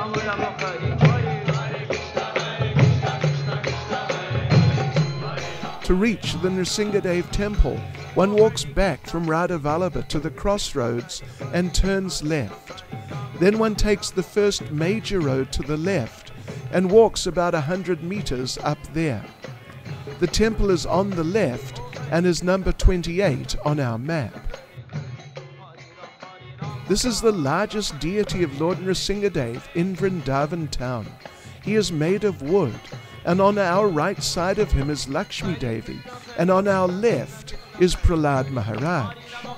To reach the Nrsmha temple, one walks back from Radha Vallabha to the crossroads and turns left. Then one takes the first major road to the left and walks about 100 meters up there. The temple is on the left and is number 28 on our map. This is the largest deity of Lord Nrsmha in Vrindavan town. He is made of wood, and on our right side of him is Lakshmi Devi, and on our left is Prahlad Maharaj.